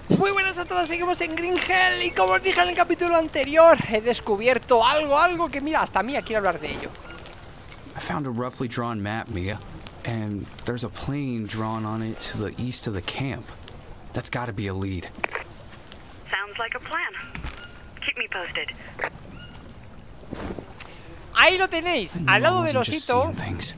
Muy buenas a todos, seguimos en Green Hell. Y como os dije en el capítulo anterior, he descubierto algo que mira, hasta Mia quiere hablar de ello. I found a roughly drawn map, Mia, and there's a plane drawn on it to the east of the camp. That's gotta be a lead. Sounds like a plan. Keep me posted. Ahí lo tenéis, al lado del osito.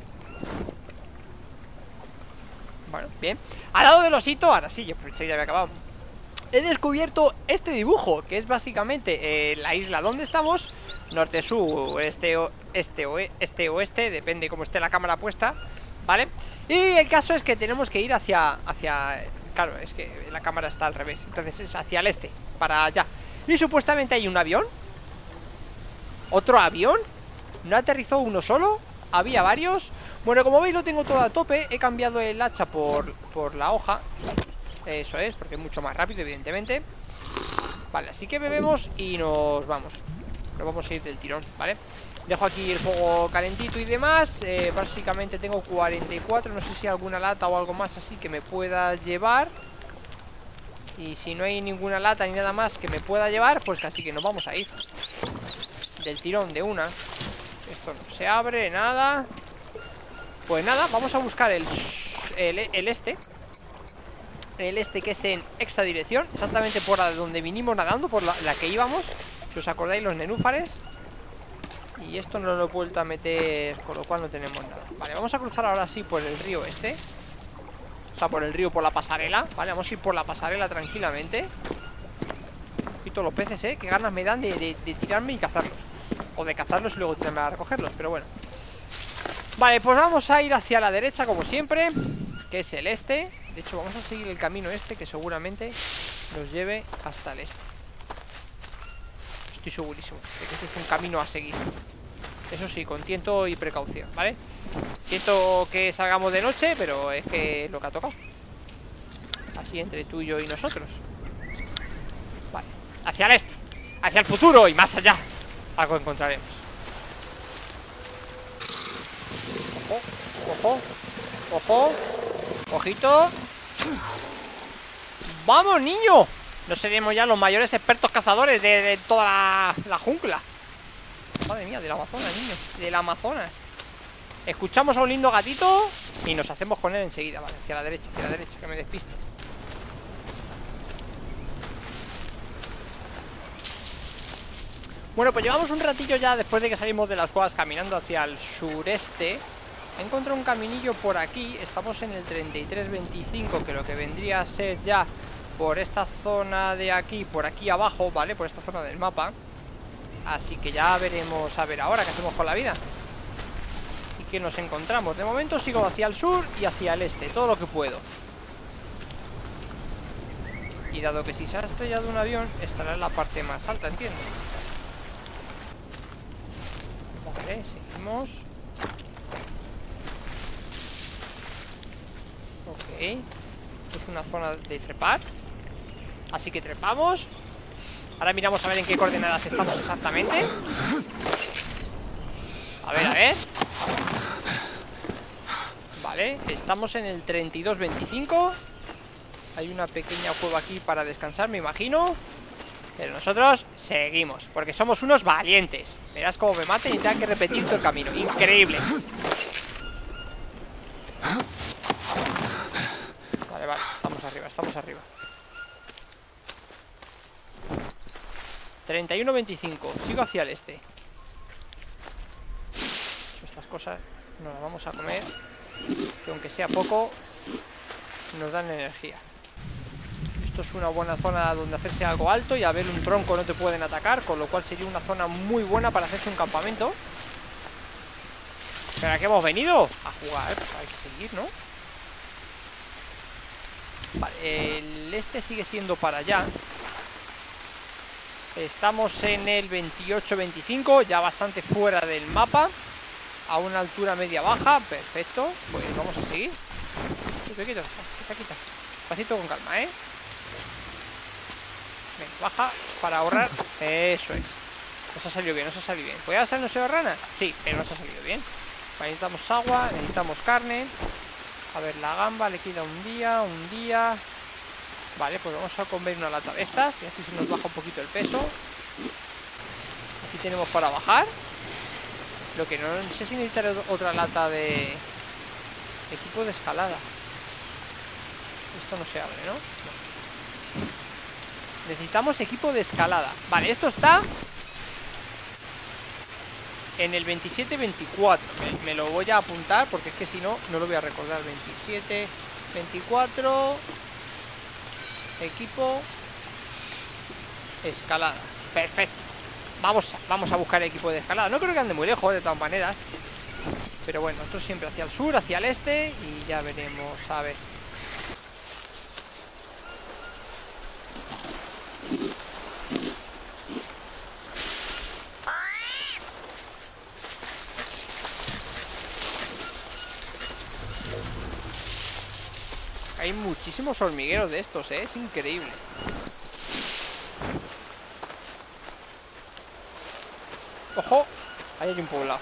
Bueno, bien. Al lado del osito, ahora sí, ya había acabado. He descubierto este dibujo, que es básicamente la isla donde estamos. Norte, sur, este, oeste, depende cómo esté la cámara puesta, ¿vale? Y el caso es que tenemos que ir hacia... Claro, es que la cámara está al revés. Entonces es hacia el este, para allá. Y supuestamente hay un avión. ¿Otro avión? ¿No aterrizó uno solo? ¿Había varios? Bueno, como veis lo tengo todo a tope. He cambiado el hacha por la hoja. Eso es, porque es mucho más rápido, evidentemente. Vale, así que bebemos y nos vamos. Nos vamos a ir del tirón, ¿vale? Dejo aquí el fuego calentito y demás. Básicamente tengo 44. No sé si hay alguna lata o algo más así que me pueda llevar. Y si no hay ninguna lata ni nada más que me pueda llevar, pues casi que nos vamos a ir del tirón de una. Esto no se abre, nada. Pues nada, vamos a buscar el este. El este, que es en esa dirección, exactamente por la de donde vinimos nadando, por la que íbamos. Si os acordáis, los nenúfares. Y esto no lo he vuelto a meter, con lo cual no tenemos nada. Vale, vamos a cruzar ahora sí por el río este. O sea, por el río, por la pasarela. Vale, vamos a ir por la pasarela tranquilamente. Y todos los peces, qué ganas me dan de tirarme y cazarlos. O de cazarlos y luego tirarme a recogerlos, pero bueno. Vale, pues vamos a ir hacia la derecha como siempre, que es el este. De hecho, vamos a seguir el camino este, que seguramente nos lleve hasta el este. Estoy segurísimo de que este es un camino a seguir. Eso sí, con tiento y precaución, ¿vale? Siento que salgamos de noche, pero es que es lo que ha tocado. Así entre tú y yo y nosotros. Vale, hacia el este, hacia el futuro y más allá. Algo encontraremos. Ojo, ojo, ojo. Ojito. ¡Vamos, niño! No seremos ya los mayores expertos cazadores de toda la jungla. Madre mía, del Amazonas, niño. Del Amazonas. Escuchamos a un lindo gatito y nos hacemos con él enseguida. Vale, hacia la derecha, que me despisto. Bueno, pues llevamos un ratillo ya después de que salimos de las cuevas caminando hacia el sureste. He encontrado un caminillo por aquí. Estamos en el 3325, que lo que vendría a ser ya por esta zona de aquí, por aquí abajo, ¿vale? Por esta zona del mapa. Así que ya veremos, a ver ahora qué hacemos con la vida y qué nos encontramos. De momento sigo hacia el sur y hacia el este, todo lo que puedo. Y dado que si se ha estrellado un avión, estará en la parte más alta, entiendo. Vale, seguimos. Ok, esto es una zona de trepar. Así que trepamos. Ahora miramos a ver en qué coordenadas estamos exactamente. A ver. Vale, estamos en el 3225. Hay una pequeña cueva aquí para descansar, me imagino. Pero nosotros seguimos, porque somos unos valientes. Verás cómo me maten y tengan que repetir todo el camino. Increíble. Vale, estamos arriba. 3125, sigo hacia el este. Estas cosas nos las vamos a comer, que aunque sea poco, nos dan energía. Esto es una buena zona donde hacerse algo alto, y a ver un tronco no te pueden atacar, con lo cual sería una zona muy buena para hacerse un campamento. ¿Pero a qué hemos venido? A jugar, hay que seguir, ¿no? Vale, el este sigue siendo para allá. Estamos en el 28-25, ya bastante fuera del mapa, a una altura media-baja. Perfecto, pues vamos a seguir. Quita. Despacito, con calma, Venga, baja para ahorrar. Eso es. Nos ha salido bien, ¿Podría ser no ser rana? Sí, pero nos ha salido bien. Vale, necesitamos agua, necesitamos carne. A ver, la gamba le queda un día. Vale, pues vamos a comer una lata de estas y así se nos baja un poquito el peso. Aquí tenemos para bajar. Lo que no sé si necesitaré otra lata de equipo de escalada. Esto no se abre, ¿no? No. Necesitamos equipo de escalada. Vale, esto está en el 27-24. Me lo voy a apuntar porque es que si no, no lo voy a recordar. 27-24. Equipo escalada. Perfecto. Vamos a buscar equipo de escalada. No creo que ande muy lejos de todas maneras. Pero bueno, esto siempre hacia el sur, hacia el este. Y ya veremos, a ver. Hay muchísimos hormigueros de estos, ¿eh? Es increíble. ¡Ojo! Ahí hay un poblado.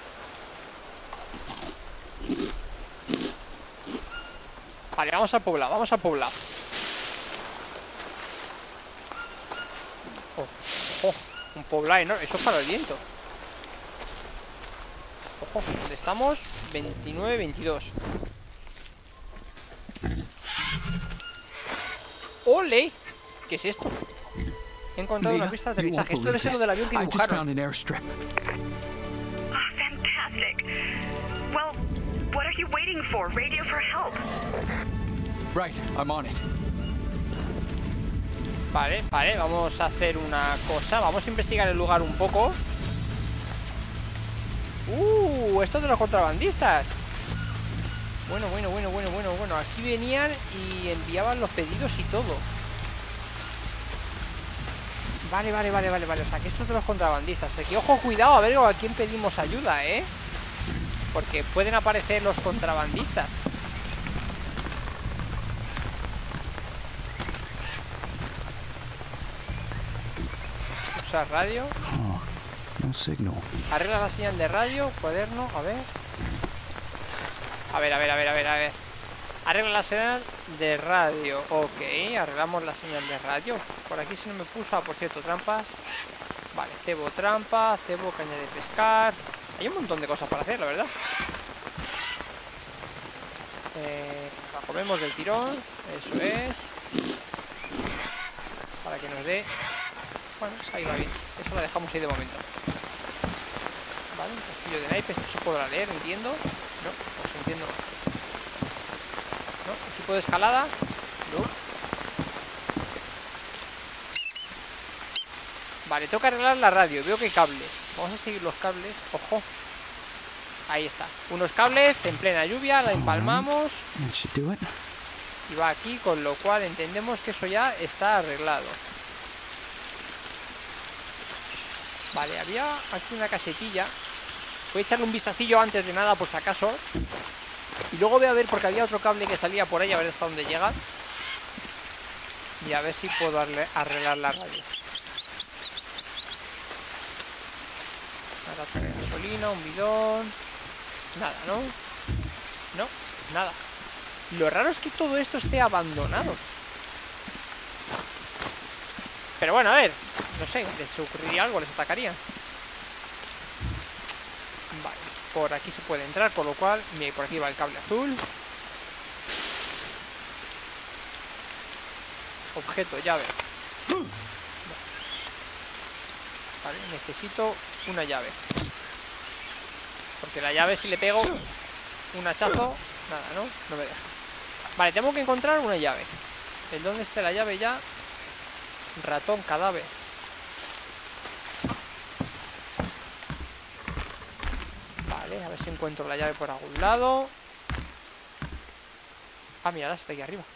Vale, vamos al poblado, vamos al poblado. ¡Ojo! Un poblado enorme. Eso es para el viento. ¡Ojo! ¿Dónde estamos? 29-22. ¡Ole! ¿Qué es esto? He encontrado una pista de aterrizaje. Esto debe ser lo del avión que dibujaron. Oh, fantastic. Well, what are you waiting for? Radio for help. Right, I'm on it. Vale, vale, vamos a hacer una cosa. Vamos a investigar el lugar un poco. Esto de los contrabandistas. Bueno. Aquí venían y enviaban los pedidos y todo. Vale. O sea, que esto es de los contrabandistas. Aquí, ojo, cuidado, a ver a quién pedimos ayuda, ¿eh? Porque pueden aparecer los contrabandistas. Usar radio. No signal. Arregla la señal de radio, cuaderno, a ver. A ver. Arregla la señal de radio. Ok, arreglamos la señal de radio. Por aquí se no me puso, por cierto, trampas. Vale, cebo trampa, cebo caña de pescar. Hay un montón de cosas para hacer, la verdad. La comemos del tirón. Eso es. Para que nos dé. Bueno, ahí va bien. Eso lo dejamos ahí de momento. Vale, un castillo de naipes. Esto se podrá leer, entiendo. No, pues entiendo. ¿No? Equipo de escalada. No. Vale, tengo que arreglar la radio. Veo que hay cables. Vamos a seguir los cables. Ojo. Ahí está. Unos cables en plena lluvia. La empalmamos. Y va aquí, con lo cual entendemos que eso ya está arreglado. Vale, había aquí una casetilla. Voy a echarle un vistacillo antes de nada, por si acaso. Y luego voy a ver, porque había otro cable que salía por ahí, a ver hasta dónde llega. Y a ver si puedo arreglar la radio. Una lata de gasolina, un bidón. Nada, ¿no? No, nada. Lo raro es que todo esto esté abandonado. Pero bueno, a ver. No sé, les ocurriría algo, les atacarían. Vale, por aquí se puede entrar, con lo cual, mira, por aquí va el cable azul. Objeto, llave. Vale, necesito una llave. Porque la llave, si le pego un hachazo, nada, ¿no? No me deja. Vale, tengo que encontrar una llave. ¿En dónde está la llave ya? Ratón, cadáver. Vale, a ver si encuentro la llave por algún lado. Ah, mira, está aquí arriba.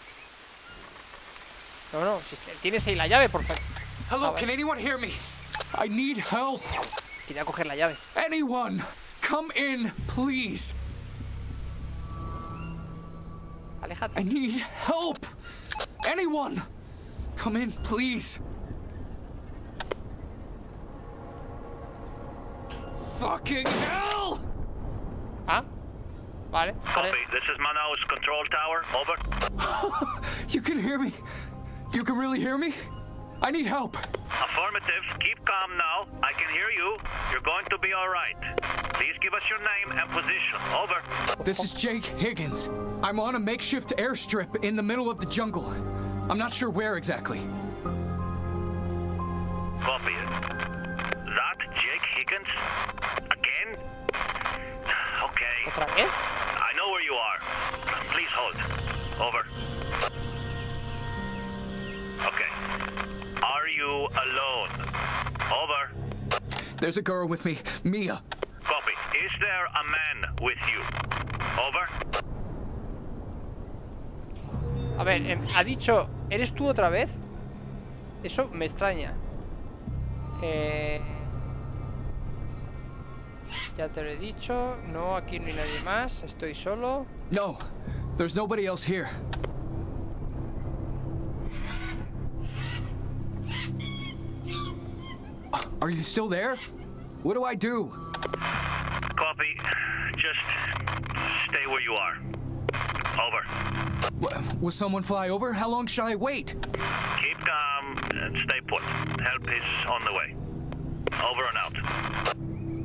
No, si tienes ahí la llave, por favor. Hello, can anyone hear me? I need help. Quería coger la llave. Anyone, come in, please. Aléjate. I need help. Anyone, come in, please. Fucking hell! Ah, vale. Copy. This is Manaus Control Tower. Over. You can hear me. You can really hear me? I need help. Affirmative. Keep calm now. I can hear you. You're going to be all right. Please give us your name and position. Over. This is Jake Higgins. I'm on a makeshift airstrip in the middle of the jungle. I'm not sure where exactly. Copy it. That Jake Higgins? Again? Okay. ¿Otra vez? I know where you are. Please hold. Over. Okay. Are you alone? Over. There's a girl with me, Mia. Copy. Is there a man with you? Over. A ver, ha dicho, ¿eres tú otra vez? Eso me extraña. Ya te lo he dicho. No, aquí no hay nadie más. Estoy solo. No, there's nobody else here. Are you still there? What do I do? Copy. Just stay where you are. Over. Will someone fly over? How long should I wait? Keep calm and stay put. Help is on the way. Over and out.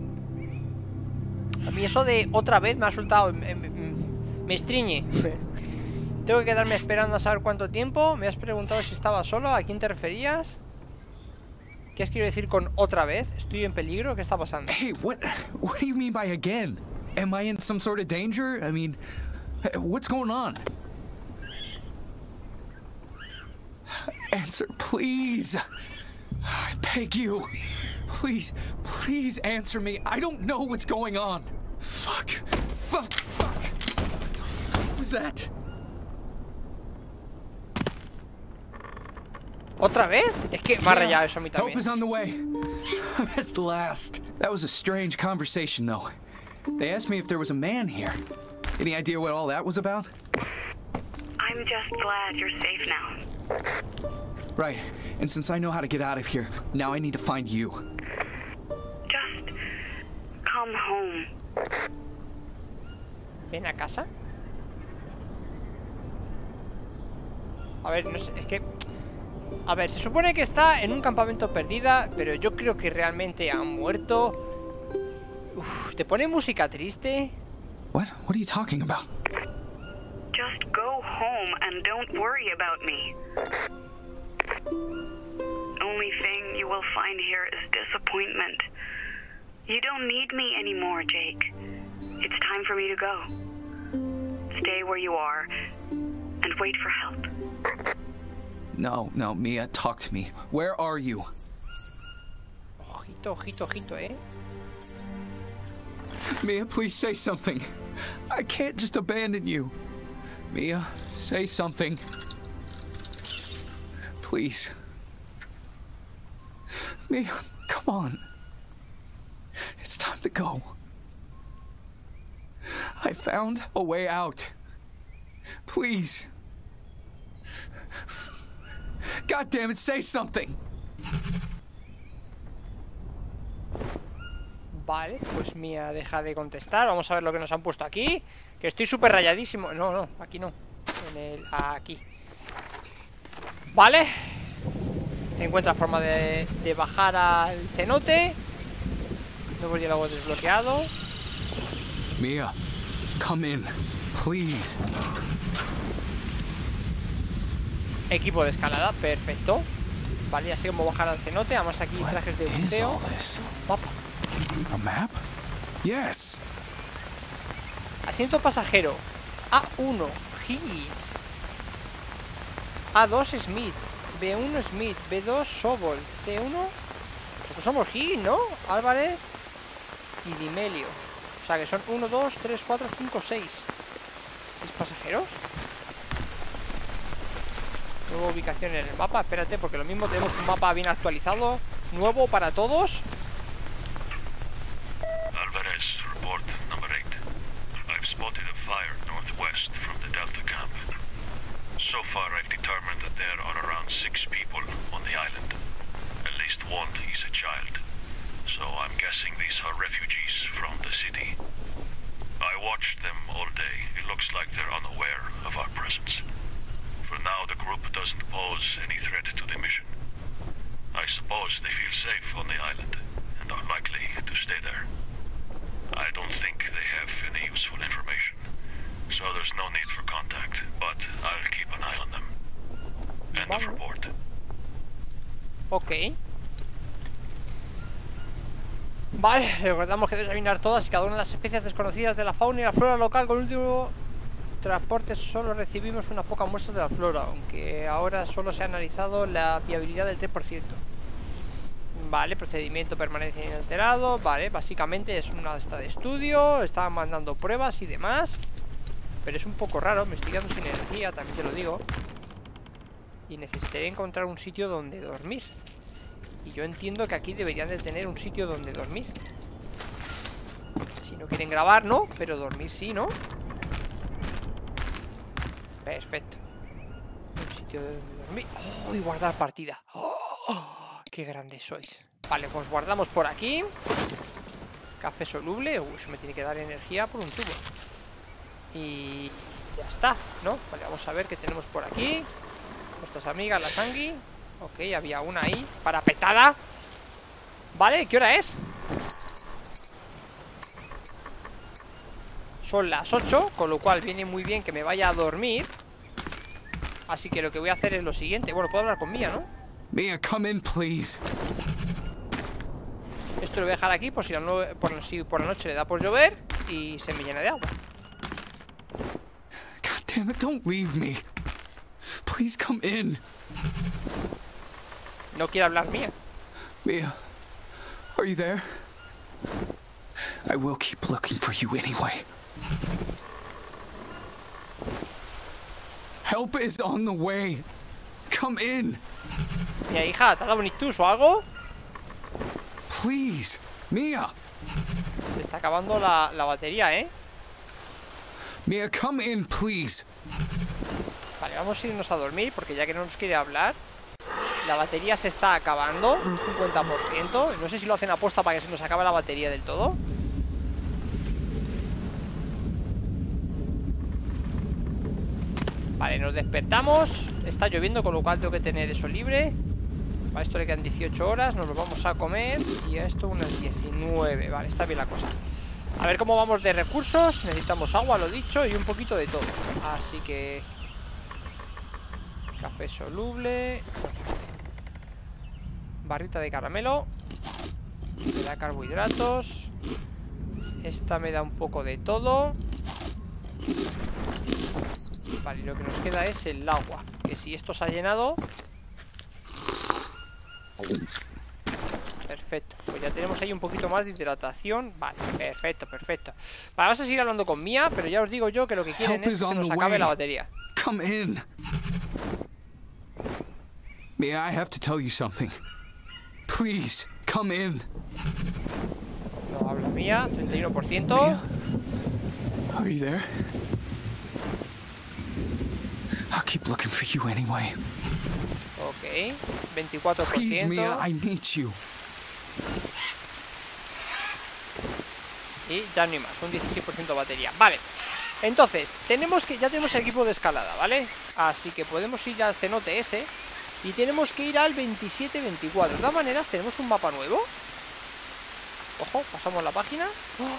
A mí eso de otra vez me ha resultado... me estriñe. Tengo que quedarme esperando a saber cuánto tiempo. Me has preguntado si estaba solo. ¿A quién te referías? ¿Qué has querido decir con otra vez? ¿Estoy en peligro? ¿Qué está pasando? Hey, what do you mean by again? Am I in some sort of danger? I mean, what's going on? Answer, please. I beg you. Please, please answer me. I don't know what's going on. Fuck. Fuck. Fuck. What the fuck was that? ¿Otra vez? Es que me ha rayado eso a mí Help también. is on the way. That's the last. That was a strange conversation, though. They asked me if there was a man here. Any idea what all that was about? I'm just glad you're safe now. Right. And since I know how to get out of here, now I need to find you. Just come home. ¿Ven a casa? A ver, no sé, es que... A ver, se supone que está en un campamento perdida, pero yo creo que realmente ha muerto. Uf, ¿te pone música triste? What? What are you talking about? Just go home and don't worry about me. Only thing you will find here is disappointment. You don't need me anymore, Jake. It's time for me to go. Stay where you are and wait for help. No, Mia, talk to me. Where are you? Ojito, ojito, ojito, Mia, please say something. I can't just abandon you. Mia, say something. Please. Mia, come on. It's time to go. I found a way out. Please. God damn it, say something. Vale, pues Mia deja de contestar. Vamos a ver lo que nos han puesto aquí. Que estoy súper rayadísimo. No, aquí no. Aquí. Vale. Encuentra forma de bajar al cenote. Nuevo diálogo desbloqueado. Mia, come in, please. Equipo de escalada, perfecto. Vale, así como bajar al cenote. Además aquí trajes de buceo. Mapa. A map? Yes. Asiento pasajero. A1, Higgins. A2, Smith. B1, Smith. B2, Sobol. C1. Nosotros somos Higgins, ¿no? Álvarez y Dimelio. O sea que son 1, 2, 3, 4, 5, 6. 6 pasajeros. Nueva ubicación en el mapa. Espérate, porque lo mismo tenemos un mapa bien actualizado. Nuevo para todos. Alvarez, report number 8. I've spotted a fire northwest from the Delta camp. So far, I've determined that there are around 6 people on the island. At least one is a child. So I'm guessing these are refugees from the city. I watched them all day. It looks like they're unaware of our presence. For now, the group doesn't pose any threat to the mission. I suppose they feel safe on the island and are likely to stay there. I don't think they have any useful information, so there's no need for contact, but I'll keep an eye on them. End of report. Ok. Vale, recordamos que debes examinar todas y cada una de las especies desconocidas de la fauna y la flora local. Con el último transporte solo recibimos unas pocas muestras de la flora, aunque ahora solo se ha analizado la viabilidad del 3%. Vale, procedimiento permanece inalterado. Vale, básicamente es una esta de estudio. Estaban mandando pruebas y demás. Pero es un poco raro, me estoy quedando sin energía, también te lo digo. Y necesitaría encontrar un sitio donde dormir. Y yo entiendo que aquí deberían de tener un sitio donde dormir. Si no quieren grabar, no, pero dormir sí, ¿no? Perfecto. Un sitio donde dormir. ¡Oh! Y guardar partida. ¡Oh! ¡Qué grandes sois! Vale, pues guardamos por aquí. Café soluble. Uy, eso me tiene que dar energía por un tubo. Y ya está, ¿no? Vale, vamos a ver qué tenemos por aquí. Nuestras amigas, la Sangui. Ok, había una ahí, parapetada. Vale, ¿qué hora es? Son las 8, con lo cual viene muy bien que me vaya a dormir. Así que lo que voy a hacer es lo siguiente. Bueno, puedo hablar con Mia, ¿no? Mia, come in, please. Esto lo voy a dejar aquí por si por la noche le da por llover y se me llena de agua. God damn it, don't leave me. Please come in. No quiere hablar Mia. Mia, are you there? I will keep looking for you anyway. Help is on the way. Come in. Mia, hija, ¿te ha dado un ictus o algo? Please, Mia. Se está acabando la batería, ¿eh? Mia, come in, please. Vale, vamos a irnos a dormir porque ya que no nos quiere hablar. La batería se está acabando, un 50%. No sé si lo hacen aposta para que se nos acabe la batería del todo. Vale, nos despertamos. Está lloviendo, con lo cual tengo que tener eso libre. A esto le quedan 18 horas. Nos lo vamos a comer. Y a esto unas 19. Vale, está bien la cosa. A ver cómo vamos de recursos. Necesitamos agua, lo dicho, y un poquito de todo. Así que... café soluble. Barrita de caramelo. Me da carbohidratos. Esta me da un poco de todo. Vale, y lo que nos queda es el agua. Que si esto se ha llenado... Perfecto, pues ya tenemos ahí un poquito más de hidratación. Vale, perfecto, perfecto. Vale, vamos a seguir hablando con Mia, pero ya os digo yo que lo que quieren es que se nos acabe la batería. Come in. Mia, I have to tell you something. Please, come in. No habla Mia, 31%. Mia, are you there? I'll keep looking for you anyway. Ok, 24%. Please, Mia, I need you. Y ya no hay más, un 16% de batería. Vale, entonces, ya tenemos el equipo de escalada, ¿vale? Así que podemos ir ya al cenote ese. Y tenemos que ir al 27-24. De todas maneras, tenemos un mapa nuevo. Ojo, pasamos la página.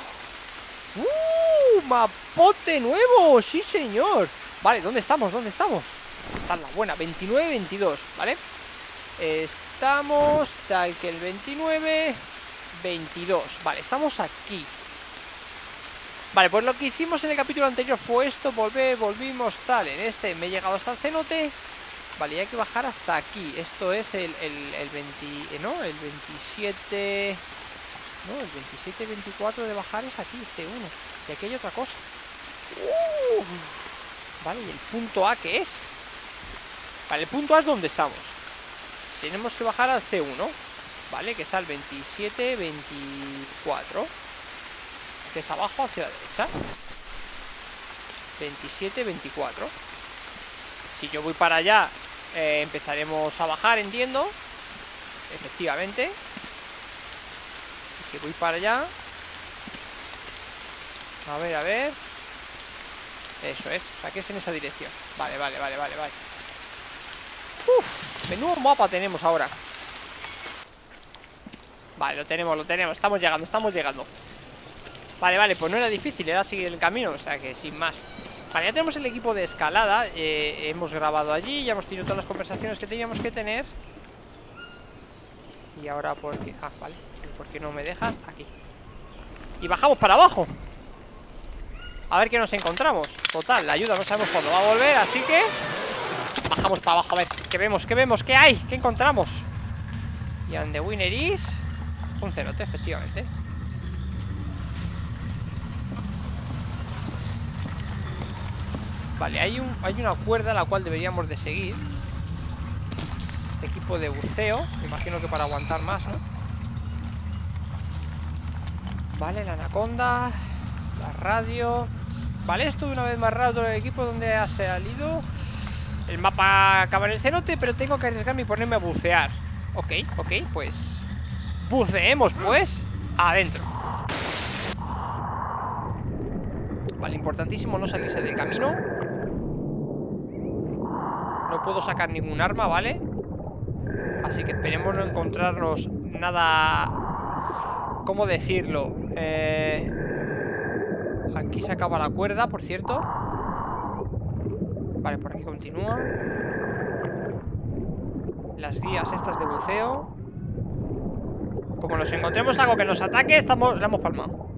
¡Oh! ¡Mapote nuevo! ¡Sí, señor! Vale, ¿dónde estamos? ¿Dónde estamos? Esta es la buena, 29-22, ¿vale? Estamos tal que el 29-22. Vale, estamos aquí. Vale, pues lo que hicimos en el capítulo anterior fue esto. Volvimos tal. En este me he llegado hasta el cenote. Vale, y hay que bajar hasta aquí. Esto es el 20... ¿no? El 27... No, el 27-24 de bajar es aquí, C1. Y aquí hay otra cosa. Vale, ¿y el punto A qué es? Vale, el punto A es donde estamos. Tenemos que bajar al C1, vale, que es al 27-24, que es abajo hacia la derecha. 27-24. Si yo voy para allá, empezaremos a bajar, entiendo. Efectivamente. Y si voy para allá... A ver... Eso es, o sea que es en esa dirección. Vale. Uf, menudo mapa tenemos ahora. Vale, lo tenemos, estamos llegando. Vale, pues no era difícil, era seguir el camino, o sea que sin más. Vale, ya tenemos el equipo de escalada. Hemos grabado allí, ya hemos tenido todas las conversaciones que teníamos que tener. Y ahora, ¿por qué? Ah, vale, ¿por qué no me dejas? Aquí. Y bajamos para abajo. A ver qué nos encontramos. Total, la ayuda no sabemos cuándo va a volver, así que bajamos para abajo, a ver, ¿qué vemos? ¿Qué hay? ¿Qué encontramos? Y and the winner is un cerote, efectivamente. Vale, hay una cuerda a la cual deberíamos de seguir. Equipo de buceo. Me imagino que para aguantar más, ¿no? Vale, la anaconda. La radio. Vale, esto de una vez más raro el equipo donde ha salido. El mapa acaba en el cenote, pero tengo que arriesgarme y ponerme a bucear. Ok, pues buceemos, pues. Adentro. Vale, importantísimo no salirse del camino. No puedo sacar ningún arma, ¿vale? Así que esperemos no encontrarnos nada... ¿Cómo decirlo? Aquí se acaba la cuerda, por cierto. Vale, por aquí continúa. Las guías estas de buceo. Como nos encontremos algo que nos ataque, la hemos palmado.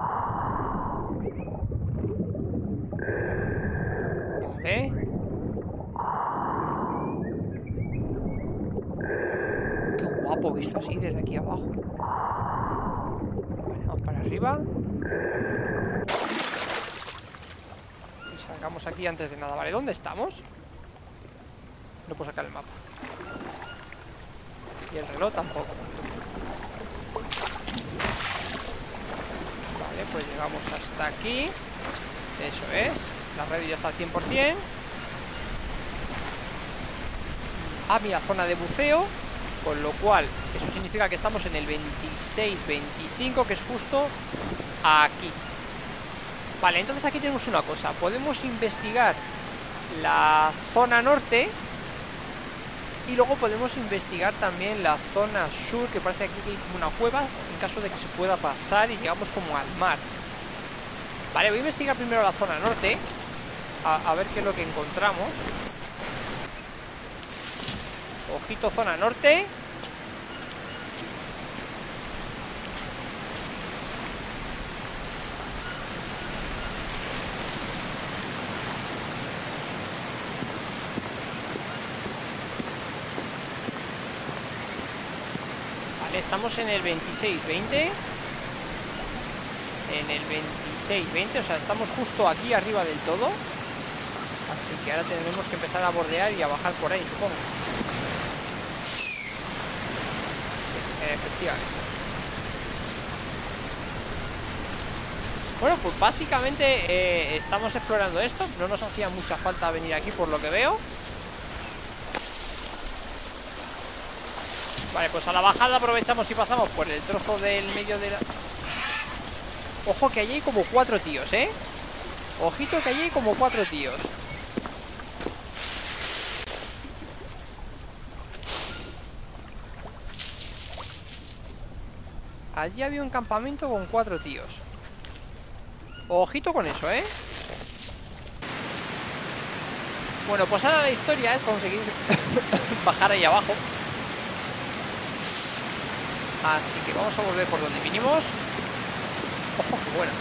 Vale. Qué guapo visto así desde aquí abajo. Vale, vamos para arriba. Y sacamos aquí antes de nada. Vale, ¿dónde estamos? No puedo sacar el mapa. Y el reloj tampoco. Vale, pues llegamos hasta aquí. Eso es. La red ya está al 100%. Ah, mira, zona de buceo. Con lo cual, eso significa que estamos en el 26-25, que es justo aquí. Vale, entonces aquí tenemos una cosa. Podemos investigar la zona norte. Y luego podemos investigar también la zona sur, que parece aquí que hay como una cueva, en caso de que se pueda pasar y llegamos como al mar. Vale, voy a investigar primero la zona norte, a ver qué es lo que encontramos. Ojito, zona norte. Estamos en el 26-20. En el 26-20, o sea, estamos justo aquí arriba del todo. Así que ahora tendremos que empezar a bordear y a bajar por ahí, supongo. Efectivamente. Bueno, pues básicamente estamos explorando esto. No nos hacía mucha falta venir aquí, por lo que veo. Vale, pues a la bajada aprovechamos y pasamos por el trozo del medio de la... Ojo que allí hay como 4 tíos, ¿eh? Ojito que allí hay como 4 tíos. Allí había un campamento con 4 tíos. Ojito con eso, ¿eh? Bueno, pues ahora la historia es conseguir bajar ahí abajo. Así que vamos a volver por donde vinimos. Ojo, qué buena.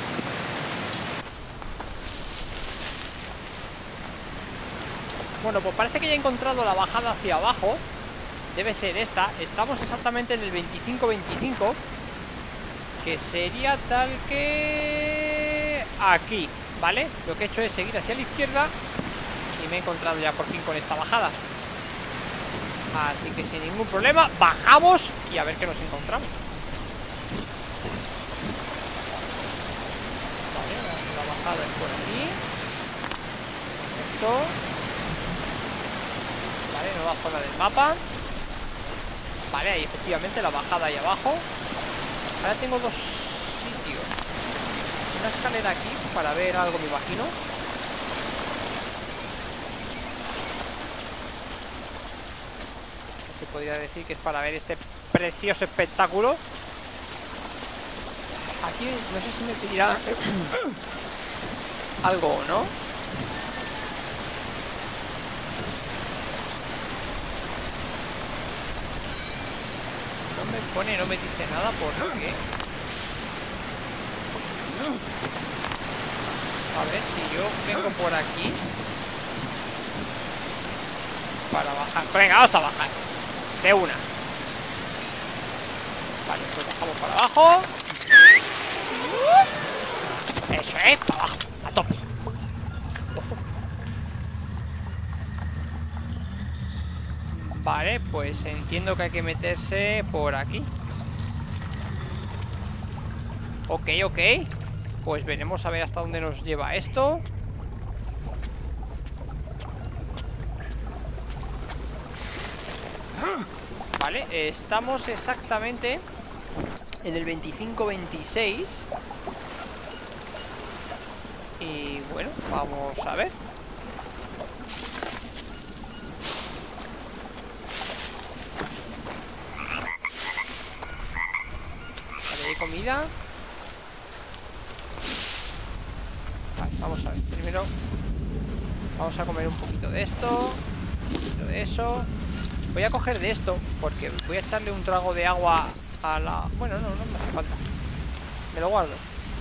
Bueno, pues parece que ya he encontrado la bajada hacia abajo. Debe ser esta. Estamos exactamente en el 25-25, que sería tal que... aquí, ¿vale? Lo que he hecho es seguir hacia la izquierda y me he encontrado ya por fin con esta bajada. Así que sin ningún problema, bajamos y a ver qué nos encontramos. Vale, la bajada es por aquí. Perfecto. Vale, nueva zona del mapa. Vale, ahí efectivamente la bajada ahí abajo. Ahora tengo 2 sitios. Una escalera aquí para ver algo, me imagino. se podría decir que es para ver este precioso espectáculo. Aquí no sé si me pedirá algo o no. No me pone, no me dice nada por qué. A ver, si yo vengo por aquí para bajar. Venga, vamos a bajar de una. Vale, pues bajamos para abajo. Eso es, para abajo, a tope. Vale, pues entiendo que hay que meterse por aquí. Ok, ok. Pues veremos a ver hasta dónde nos lleva esto. Vale, estamos exactamente en el 25-26. Y bueno, vamos a ver. Vale, hay comida. Vale, vamos a ver. Primero vamos a comer un poquito de esto, un poquito de eso. Voy a coger de esto porque voy a echarle un trago de agua a la... Bueno, no me hace falta. Me lo guardo.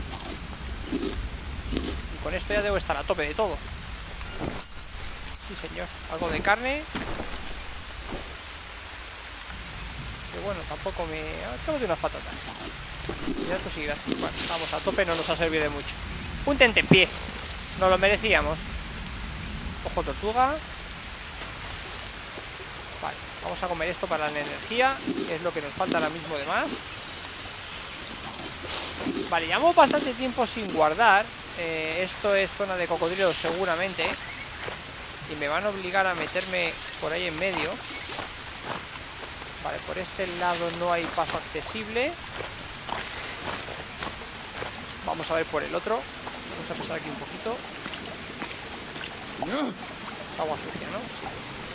Y con esto ya debo estar a tope de todo. Sí, señor. Algo de carne. Que bueno, tampoco me... Tengo de unas patatas. Ya tú sigas. Bueno, estamos a tope, no nos ha servido de mucho. Un tentempié. Nos lo merecíamos. Ojo tortuga. Vale, vamos a comer esto para la energía, que es lo que nos falta ahora mismo de más. Vale, llevamos bastante tiempo sin guardar. Esto es zona de cocodrilos seguramente. Y me van a obligar a meterme por ahí en medio. Vale, por este lado no hay paso accesible. Vamos a ver por el otro. Vamos a pasar aquí un poquito. Agua sucia, ¿no? Sí.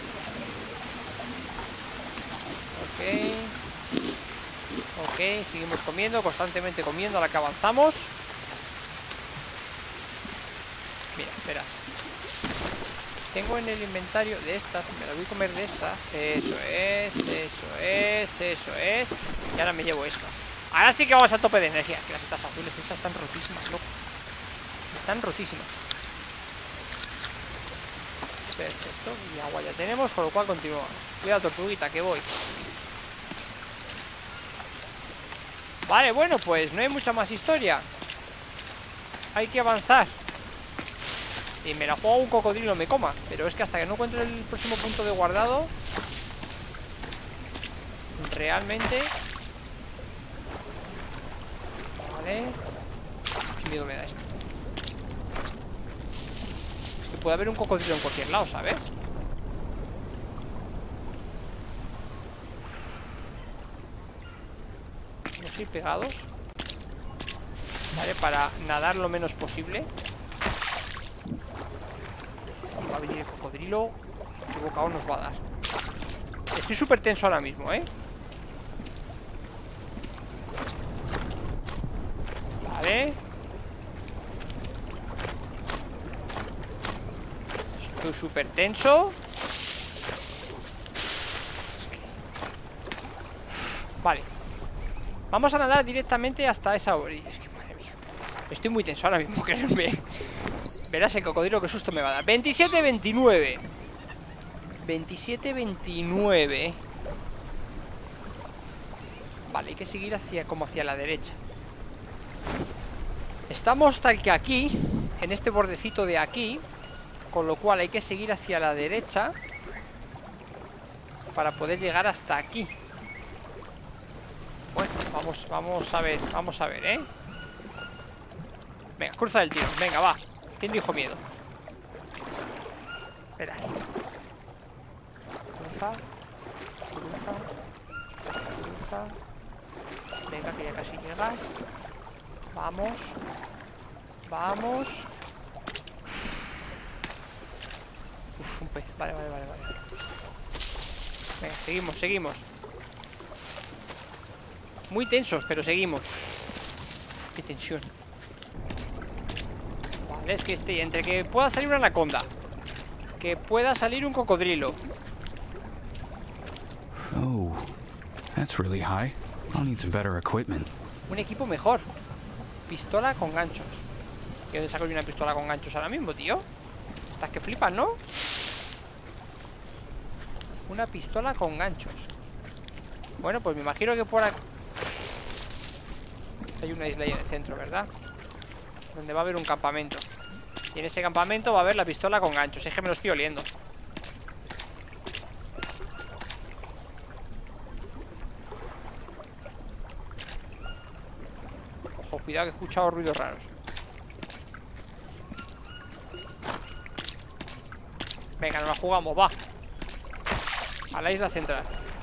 Ok, seguimos comiendo, constantemente comiendo a la que avanzamos. Mira, verás. Tengo en el inventario de estas, me las voy a comer de estas. Eso es, eso es, eso es. Y ahora me llevo estas. Ahora sí que vamos a tope de energía. Que las setas azules estas están rotísimas, loco. Están rotísimas. Perfecto, y agua ya tenemos, con lo cual continuamos. Cuidado, tortuguita, que voy. Vale, bueno, pues no hay mucha más historia. Hay que avanzar. Y me la juego un cocodrilo me coma. Pero es que hasta que no encuentre el próximo punto de guardado, realmente... Vale. Qué miedo me da esto. Es que puede haber un cocodrilo en cualquier lado, ¿sabes? Vamos a ir pegados. Vale, para nadar lo menos posible. Va a venir el cocodrilo. Qué bocado nos va a dar. Estoy súper tenso ahora mismo, ¿eh? Vale. Estoy súper tenso. Vale. Vamos a nadar directamente hasta esa orilla. Es que madre mía. Estoy muy tenso ahora mismo, créanme. Verás el cocodrilo, qué susto me va a dar. 27-29. 27-29. Vale, hay que seguir hacia, como hacia la derecha. Estamos tal que aquí, en este bordecito de aquí. Con lo cual hay que seguir hacia la derecha para poder llegar hasta aquí. Bueno, vamos a ver, ¿eh? Venga, cruza el tiro, venga, va. ¿Quién dijo miedo? Verás. Cruza. Venga, que ya casi llegas. Vamos. Uf, un pez, vale. Venga, seguimos, seguimos. Muy tensos, pero seguimos. Uf, qué tensión. Vale, es que entre que pueda salir una anaconda, que pueda salir un cocodrilo. Oh, that's really high. I'll need some better equipment. Un equipo mejor. Pistola con ganchos. ¿Y dónde saco yo una pistola con ganchos ahora mismo, tío? Estás que flipas, ¿no? Una pistola con ganchos. Bueno, pues me imagino que por aquí hay una isla ahí en el centro, ¿verdad? Donde va a haber un campamento. Y en ese campamento va a haber la pistola con ganchos. Es que me lo estoy oliendo. Ojo, cuidado que he escuchado ruidos raros. Venga, nos la jugamos, va. A la isla central.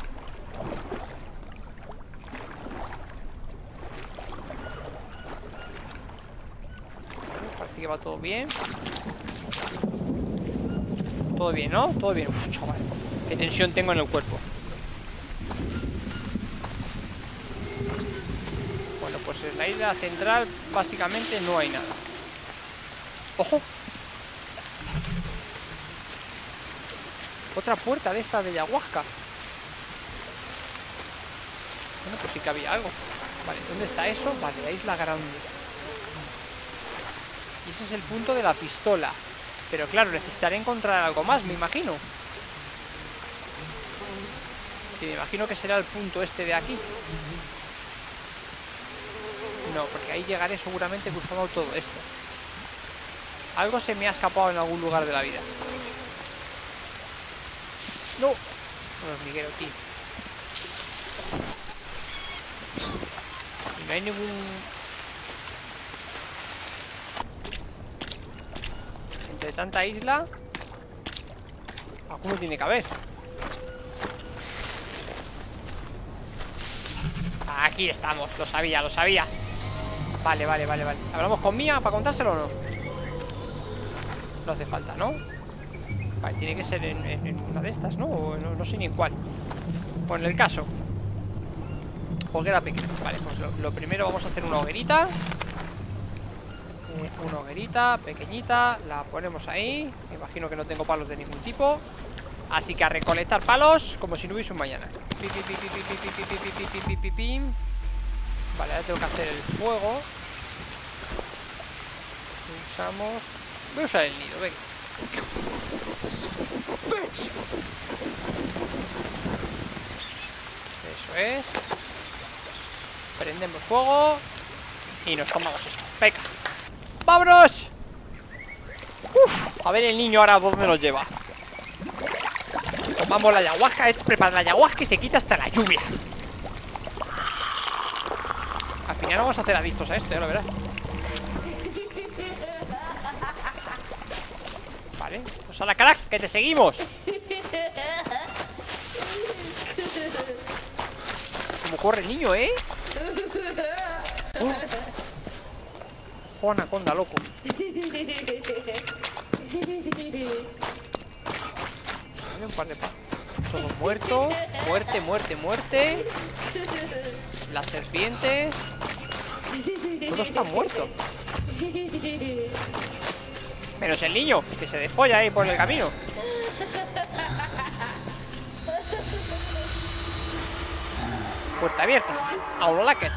Parece que va todo bien. Todo bien, ¿no? Todo bien. Uf, chaval. Qué tensión tengo en el cuerpo. Bueno, pues en la isla central básicamente no hay nada. ¡Ojo! Otra puerta de esta de ayahuasca. Bueno, pues sí que había algo. Vale, ¿dónde está eso? Vale, la isla grande. Y ese es el punto de la pistola. Pero claro, necesitaré encontrar algo más, me imagino. Sí, me imagino que será el punto este de aquí. No, porque ahí llegaré seguramente cruzando todo esto. Algo se me ha escapado en algún lugar de la vida. No, un hormiguero, tío. Y no hay ningún... Entre tanta isla, alguno tiene que haber. Aquí estamos, lo sabía, lo sabía. Vale, vale, vale, vale. ¿Hablamos con Mía para contárselo o no? No hace falta, ¿no? Vale, tiene que ser en una de estas, ¿no? O no sé ni en cuál. Bueno, en el caso, hoguera pequeña. Vale, pues lo primero vamos a hacer una hoguerita. Una hoguerita pequeñita. La ponemos ahí. Me imagino que no tengo palos de ningún tipo. Así que a recolectar palos como si no hubiese un mañana. Vale, ahora tengo que hacer el fuego. Usamos... Voy a usar el nido, venga. Eso es. Prendemos fuego y nos tomamos esto. Venga, ¡vámonos! Uf, a ver el niño ahora dónde nos lleva. Tomamos la ayahuasca. Es preparar la ayahuasca y se quita hasta la lluvia. Al final vamos a hacer adictos a esto, ya lo verás. Vale, pues a la crack, que te seguimos. Como corre el niño, ¿eh? Ojo, anaconda, loco. Vale, un par de todos muertos. Muerte, muerte, muerte. Las serpientes. Todos están muertos. Menos el niño, que se despolla ahí por el camino. Puerta abierta. A un like.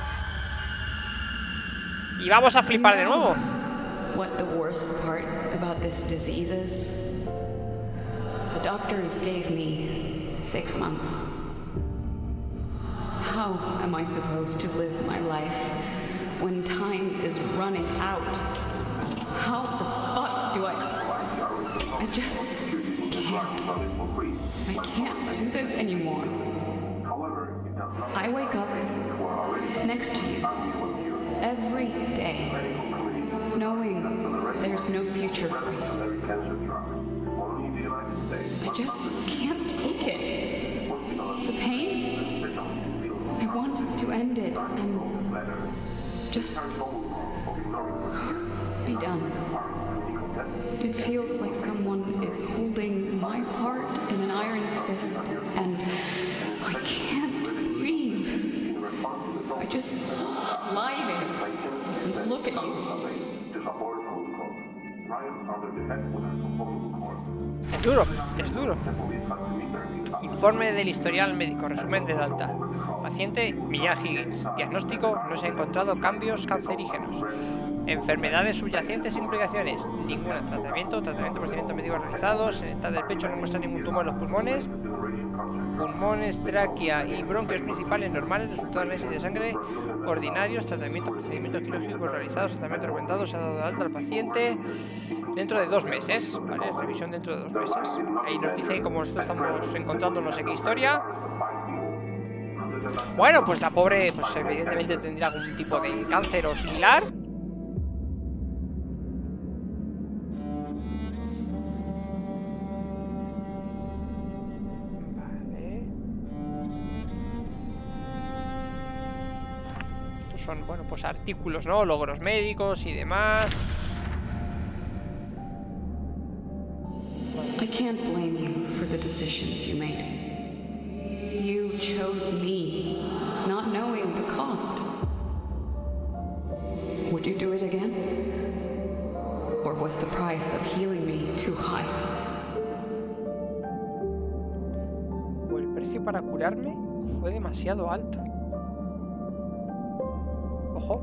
Y vamos a flipar de nuevo. What the worst part about this disease is? The doctors gave me 6 months. How am I supposed to live my life when time is running out? How the fuck do I just can't. I can't do this anymore. I wake up next to you every day, knowing there's no future for us. I just can't take it. The pain, I want to end it and just be done. It feels like someone is holding my heart in an iron fist, and I can't breathe. I just lie there and look at you. Es duro, es duro. Informe del historial médico, resumen del alta. Paciente Millán Higgins. Diagnóstico: no se han encontrado cambios cancerígenos. Enfermedades subyacentes e implicaciones: ninguna. Procedimientos médicos realizados. En el estado del pecho no muestra ningún tumor en los pulmones. Pulmones, tráquea y bronquios principales normales. Resultado de análisis de sangre ordinarios. Procedimientos quirúrgicos realizados. Tratamiento recomendado. Se ha dado de alta al paciente dentro de 2 meses. ¿Vale? Revisión dentro de 2 meses. Ahí nos dice cómo nosotros estamos encontrando no sé qué historia. Bueno, pues la pobre, pues evidentemente tendría algún tipo de cáncer o similar. Son, bueno, pues artículos, ¿no? Logros médicos y demás. I can't blame you for the decisions you made. You chose me, not knowing the cost. Would you do it again? Or was the price of healing me too high? O el precio para curarme fue demasiado alto. Ojo.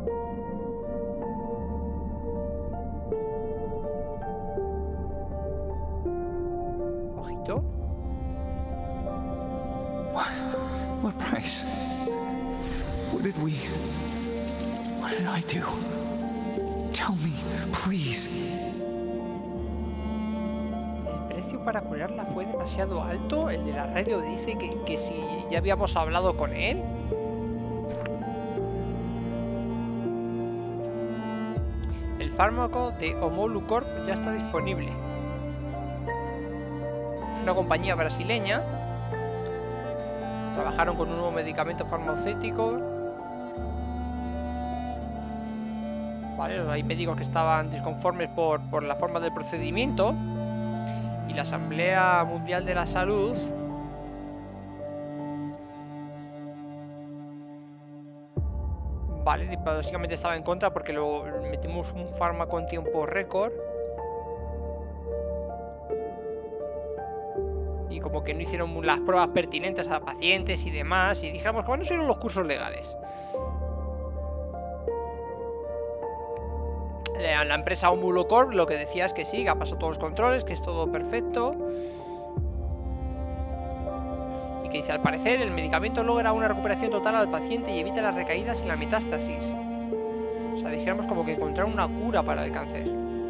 Ojito. What price? What did I do? Tell me, please. El precio para curarla fue demasiado alto. El de la radio dice que si ya habíamos hablado con él. El fármaco de Homolucorp ya está disponible. Es una compañía brasileña. Trabajaron con un nuevo medicamento farmacéutico. Vale, hay médicos que estaban disconformes por la forma del procedimiento. Y la Asamblea Mundial de la Salud vale, básicamente estaba en contra porque luego metimos un fármaco en tiempo récord. Y como que no hicieron las pruebas pertinentes a pacientes y demás. Y dijéramos que bueno, son los cursos legales. La empresa Homolucorp lo que decía es que sí, que ha pasado todos los controles, que es todo perfecto. Y que dice, al parecer, el medicamento logra una recuperación total al paciente y evita las recaídas y la metástasis. O sea, dijéramos como que encontraron una cura para el cáncer.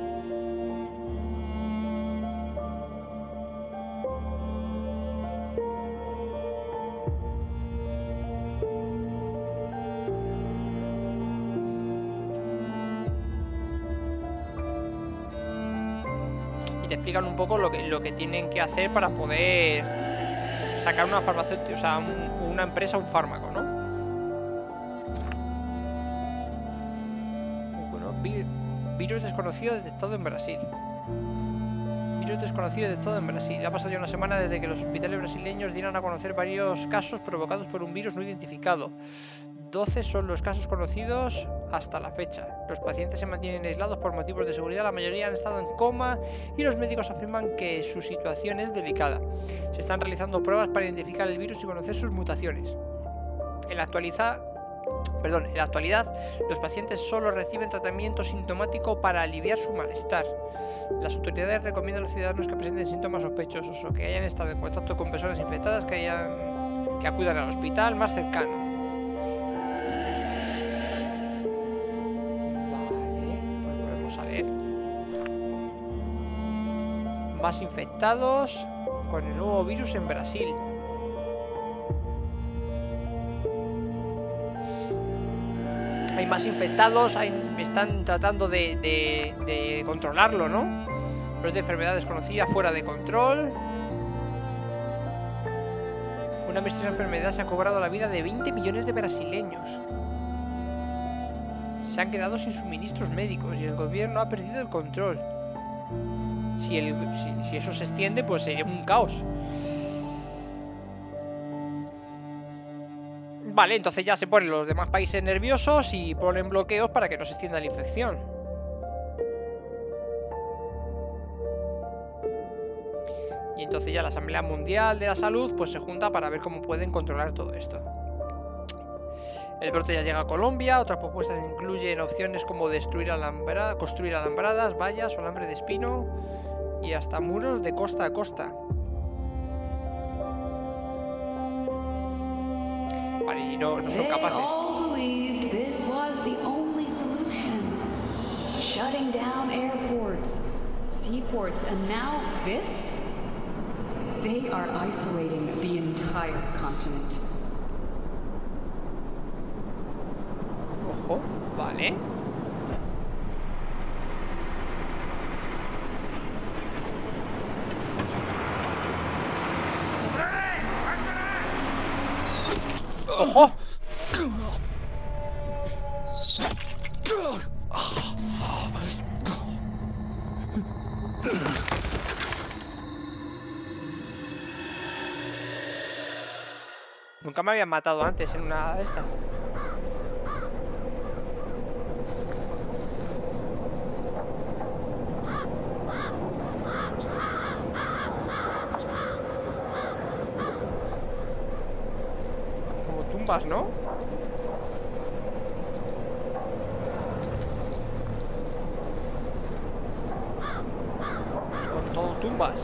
Te explican un poco lo que tienen que hacer para poder sacar una farmacéutica, o sea, una empresa, un fármaco, ¿no? Bueno, virus desconocido detectado en Brasil. Virus desconocido detectado en Brasil. Ha pasado ya una semana desde que los hospitales brasileños dieran a conocer varios casos provocados por un virus no identificado. 12 son los casos conocidos hasta la fecha. Los pacientes se mantienen aislados por motivos de seguridad, la mayoría han estado en coma y los médicos afirman que su situación es delicada. Se están realizando pruebas para identificar el virus y conocer sus mutaciones. En la actualidad, los pacientes solo reciben tratamiento sintomático para aliviar su malestar. Las autoridades recomiendan a los ciudadanos que presenten síntomas sospechosos o que hayan estado en contacto con personas infectadas que acudan al hospital más cercano. A ver. Más infectados con el nuevo virus en Brasil. Hay más infectados, están tratando de controlarlo, ¿no? Pero es de enfermedad desconocida, fuera de control. Una misteriosa enfermedad se ha cobrado la vida de 20 millones de brasileños. Se han quedado sin suministros médicos y el gobierno ha perdido el control. Si eso se extiende, pues sería un caos. Vale, entonces ya se ponen los demás países nerviosos y ponen bloqueos para que no se extienda la infección. Y entonces ya la Asamblea Mundial de la Salud pues se junta para ver cómo pueden controlar todo esto. El brote ya llega a Colombia. Otras propuestas incluyen opciones como construir alambradas, vallas o alambre de espino y hasta muros de costa a costa. Vale, y no son capaces. They all believed this was the only solution. Shutting down airports, seaports, and now this? They are isolating the entire continent. Ojo, vale. ¡Ojo! Nunca me habían matado antes en una de estas. Como tumbas, ¿no? Son todo tumbas.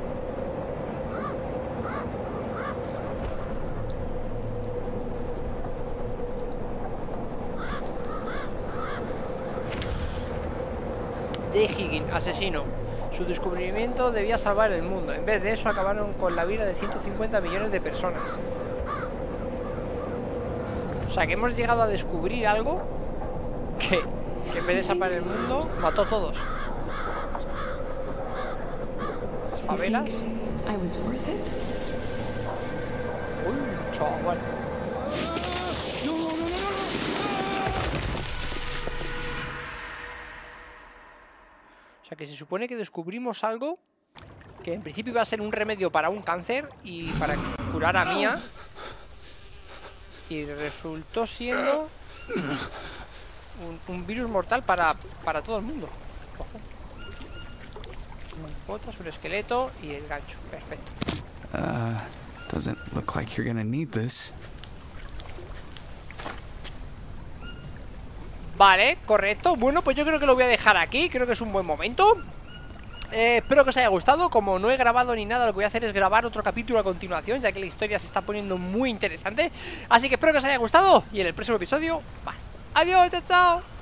J. Higgins, asesino. Su descubrimiento debía salvar el mundo. En vez de eso acabaron con la vida de 150 millones de personas. O sea que hemos llegado a descubrir algo que en vez de salvar el mundo, mató a todos. Las favelas. Uy, chaval. O sea que se supone que descubrimos algo que en principio iba a ser un remedio para un cáncer y para curar a Mia. Y resultó siendo un virus mortal para todo el mundo. Ojo. Botas, un esqueleto y el gancho. Perfecto. Doesn't look like you're gonna need this. Vale, correcto. Bueno, pues yo creo que lo voy a dejar aquí. Creo que es un buen momento. Espero que os haya gustado. Como no he grabado ni nada, lo que voy a hacer es grabar otro capítulo a continuación, ya que la historia se está poniendo muy interesante. Así que espero que os haya gustado y en el próximo episodio más. Adiós, chao, chao.